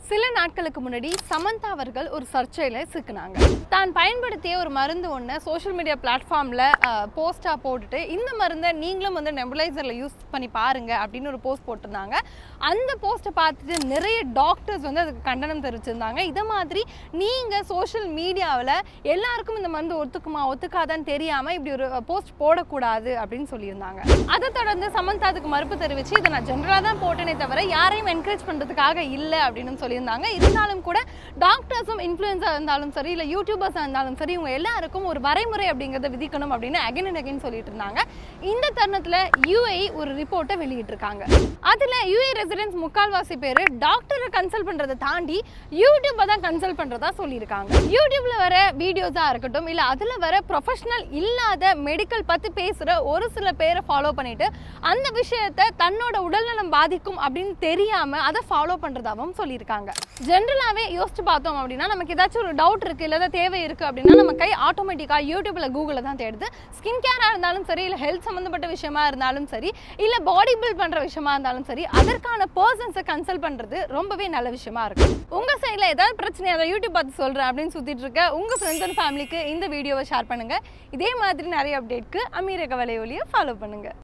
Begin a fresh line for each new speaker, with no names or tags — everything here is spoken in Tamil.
சில நாட்களுக்கு முன்னாடி சமந்தா அவர்கள் ஒரு சர்ச்சையில சிக்கினாங்க. தான் பயன்படுத்திய ஒரு மருந்து ஒன்று சோஷியல் மீடியா பிளாட்ஃபார்மில் போஸ்ட்டாக போட்டுட்டு இந்த மருந்தை நீங்களும் வந்து நெபுலைசரில் யூஸ் பண்ணி பாருங்க அப்படின்னு ஒரு போஸ்ட் போட்டிருந்தாங்க. அந்த போஸ்ட்டை பார்த்துட்டு நிறைய டாக்டர்ஸ் வந்து அதுக்கு கண்டனம் தெரிவிச்சிருந்தாங்க. இதை மாதிரி நீங்கள் சோஷியல் மீடியாவில் எல்லாருக்கும் இந்த மருந்து ஒத்துக்காதான்னு தெரியாமல் இப்படி ஒரு போஸ்ட் போடக்கூடாது அப்படின்னு சொல்லியிருந்தாங்க. அதை தொடர்ந்து சமந்தா அதுக்கு மறுப்பு தெரிவித்து இதை நான் ஜென்ரலாக தான் போட்டேனே தவிர யாரையும் என்கரேஜ் பண்ணுறதுக்காக இல்லை அப்படின்னு சொல்லியிருந்தாங்க. இருந்தாலும் கூட டாக்டர்ஸும் இன்ஃப்ளூயன்ஸாக இருந்தாலும் சரி இல்லை யூடியூபர்ஸாக இருந்தாலும் சரி இவங்க எல்லாருக்கும் ஒரு வரைமுறை அப்படிங்கிறத விதிக்கணும் அப்படின்னு அகைன் அண்ட் அகைன் சொல்லிட்டு இருந்தாங்க. இந்த தருணத்தில் UAE ஒரு ரிப்போர்ட்டை வெளியிட்டிருக்காங்க. அதில் UAE ரெசிடென்ட்ஸ் முக்கால்வாசி பேர் டாக்டரை கன்சல்ட் பண்ணுறதை தாண்டி யூடியூப்பை தான் கன்சல்ட் பண்ணுறதா சொல்லியிருக்காங்க. யூடியூப்ல வர வீடியோஸாக இருக்கட்டும் இல்லை அதில் வர ப்ரொஃபஷனல் இல்லாத மெடிக்கல் பற்றி பேசுகிற ஒரு சில பேரை ஃபாலோ பண்ணிட்டு அந்த விஷயத்தை தன்னோட உடல்நலம் பாதிக்கும் அப்படின்னு தெரியாமல் அதை ஃபாலோ பண்ணுறதாகவும் சொல்லியிருக்காங்க. ஜென்ரலாகவே யோசிச்சு பார்த்தோம் அப்படின்னா நமக்கு ஏதாச்சும் ஒரு டவுட் இருக்குது இல்லை தேவை இருக்குது அப்படின்னா நம்ம கை ஆட்டோமேட்டிக்காக யூடியூப்ல கூகுளில் தான் தேடுது. ஸ்கின் கேராக இருந்தாலும் சரி இல்லை ஹெல்த் சம்மந்தப்பட்ட விஷயமா இருந்தாலும் சரி இல்லை பாடி பில்ட் பண்ணுற விஷயமா இருந்தாலும் சரி அதற்கான பர்சன்ஸை கன்சல்ட் பண்ணுறது ரொம்பவே நல்ல விஷயமா இருக்கும். உங்கள் சைடில் ஏதாவது பிரச்சனை அதை யூடியூப் பார்த்து சொல்கிறேன் அப்படின்னு சுற்றிட்டு இருக்க உங்கள் ஃப்ரெண்ட்ஸ் அண்ட் ஃபேமிலிக்கு இந்த வீடியோவை ஷேர் பண்ணுங்கள். இதே மாதிரி நிறைய அப்டேட்க்கு அமீரக வலையொலியை ஃபாலோ பண்ணுங்கள்.